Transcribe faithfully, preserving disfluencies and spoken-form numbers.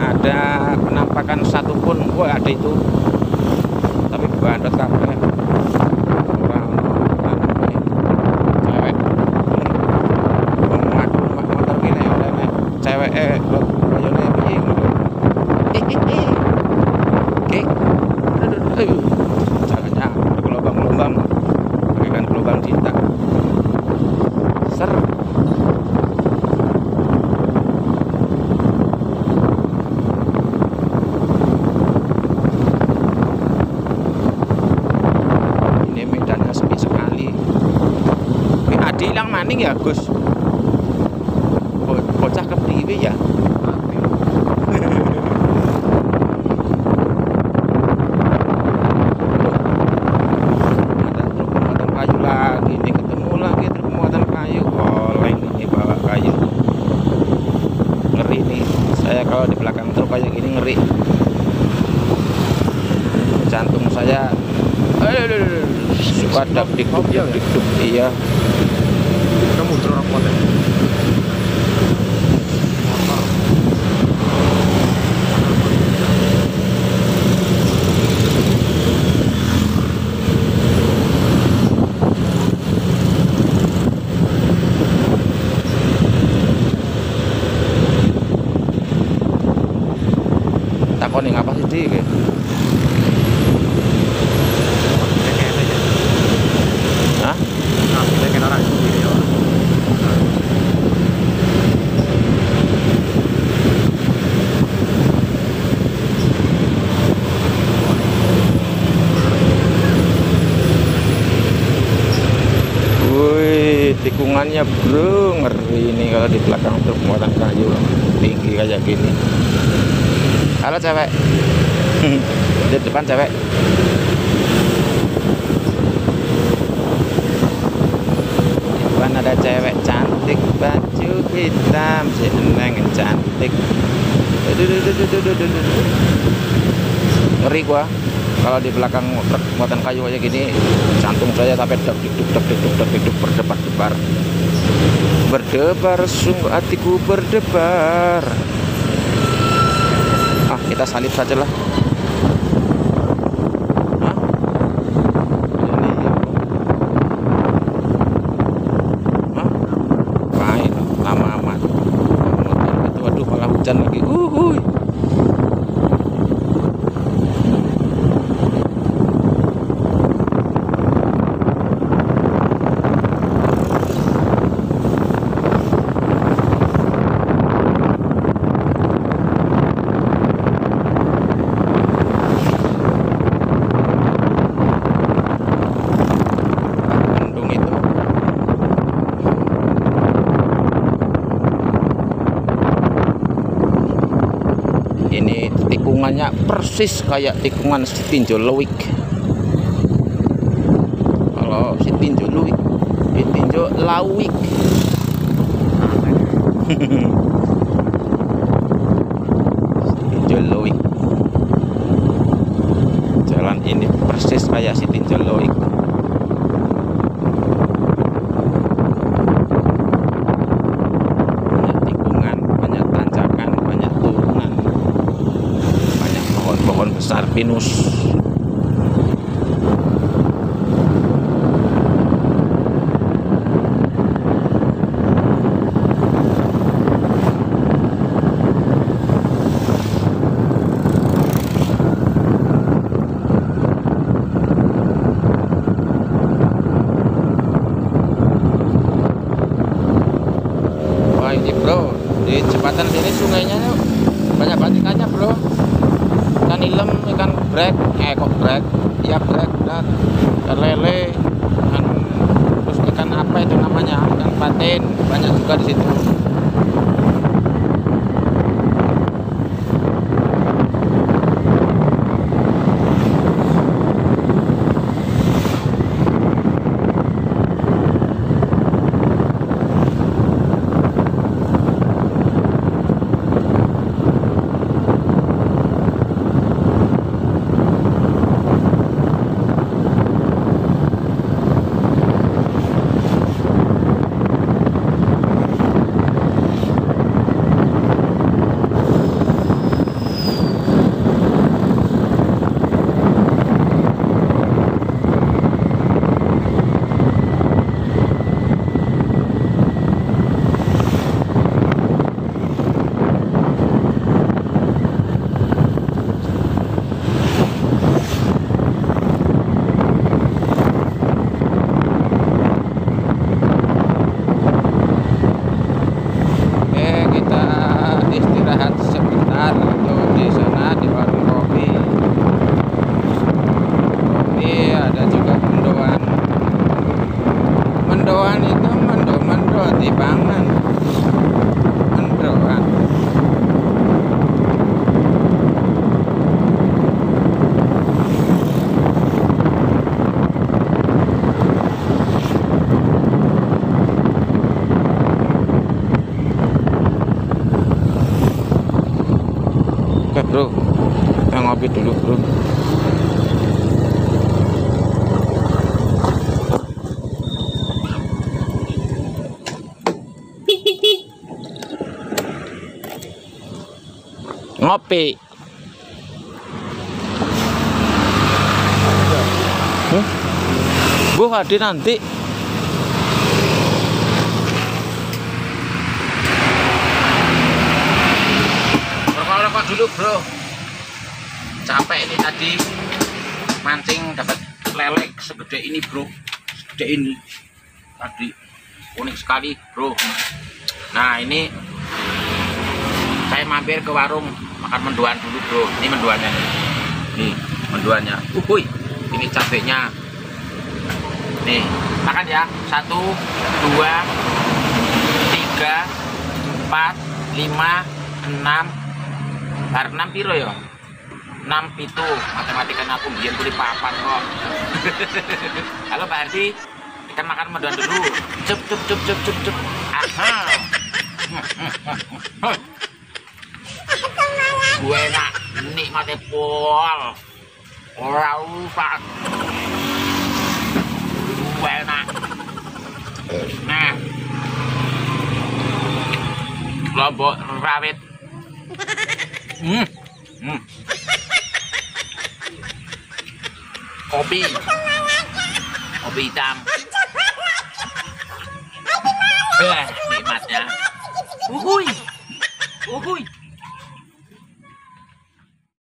ada penampakan satupun. Wah, ada itu, tapi bandot kabeh orang cewek ngomong aku motor gini oleh cewek eh bayone piye ngono. Oke, jangannya gelombang-gelombang bagaikan gelombang cinta. Ser hilang maning ya Gus, bocah kepriwe ya. Ada truk pemuatan kayu lagi nih, ketemu lagi truk pemuatan kayu. Oleng ini bawa kayu, ngeri nih saya kalau di belakang truk kayak gini, ngeri jantung saya. Aduh, suka dak dik duk dik duk. Iya, kamu terus kuat ya. takoni ngapa sih dik? Hah? Wih, tikungannya bro, ngeri ini kalau di belakang truk muatan kayu tinggi kayak gini. Halo cewek, di depan cewek. Depan ada cewek cantik baju hitam, si Eneng cantik. Ngeri gua kalau di belakang truk muatan kayu kayak gini, jantung saya sampai dak dik duk dak dik duk dak dik duk berdebar-debar. Berdebar sungguh hatiku berdebar. Ah, kita salib sajalah. Hah? Ini ya. Hah? Main lama amat. Motor itu, waduh malah hujan lagi. Uhuy. Ini tikungannya persis kayak tikungan Sitinjau Leuwik. Kalau Sitinjau Leuwik, Sitinjau Leuwik. Sitinjau Leuwik. Jalan ini persis kayak Sitinjau Leuwik. Besar pinus. Wah ini bro, di jembatan sini sungainya banyak banget ikannya bro. Ikan ilem, ikan brek, eh kok brek, ya brek, dan ikan lele, ikan, terus ikan apa itu namanya, ikan patin, banyak juga di situ. Oke bro, kita ngopi dulu bro. Ngopi. Huh? Bu hadir nanti. Rokok-rokok dulu bro. Capek ini tadi mancing dapat lele segede ini bro, segede ini tadi, unik sekali bro. Nah ini saya mampir ke warung makan mendoan dulu bro. Ini mendoannya nih, mendoannya. Uhuy, ini cabenya. Nih, makan ya. Satu, dua, tiga, empat, lima, enam. Bar enam piro ya? Enam pitu. Matematika aku biar kulit papan kok. Halo Pak Ardi, kita makan mendoan dulu. Cup, cup, cup, cup, cup, cup. Aha. Gue enak, nikmatnya pol. Orang lupa. Gue enak. Nah, lombok rawit. Hmm, hmm. Kopi, kopi hitam. Eh, nikmatnya. Uhuy.